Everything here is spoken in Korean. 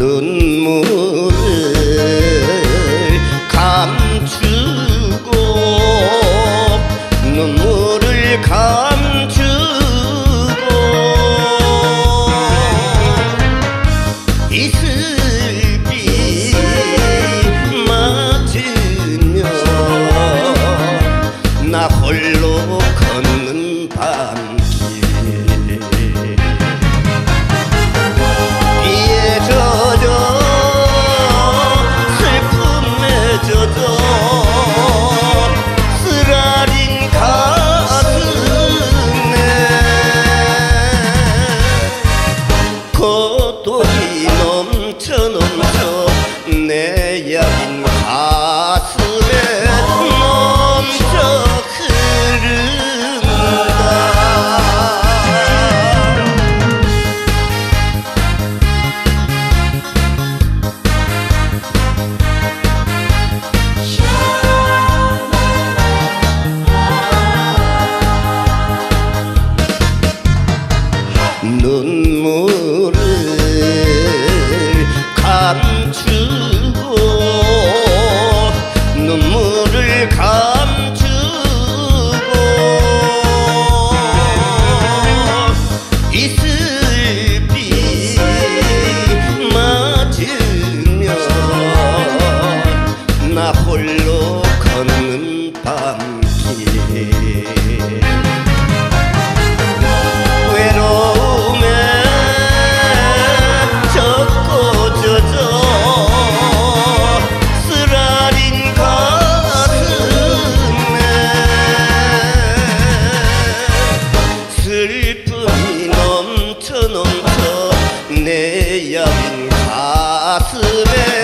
눈물을 감추고 눈물을 감추고 이슬비 맞으며 나 홀로 걷는 밤길 비에 젖어 슬픔에 젖어 쓰라린 가슴에 겉돌이 넘쳐 내 여린 가슴에 넘쳐 흐른다. 눈물을 감추고 눈물을 감추고 이슬비 맞으며 나 홀로 걷는 밤길 외로움에 젖고 젖어 쓰라린 가슴에 슬픔이 넘쳐 내 여린 가슴에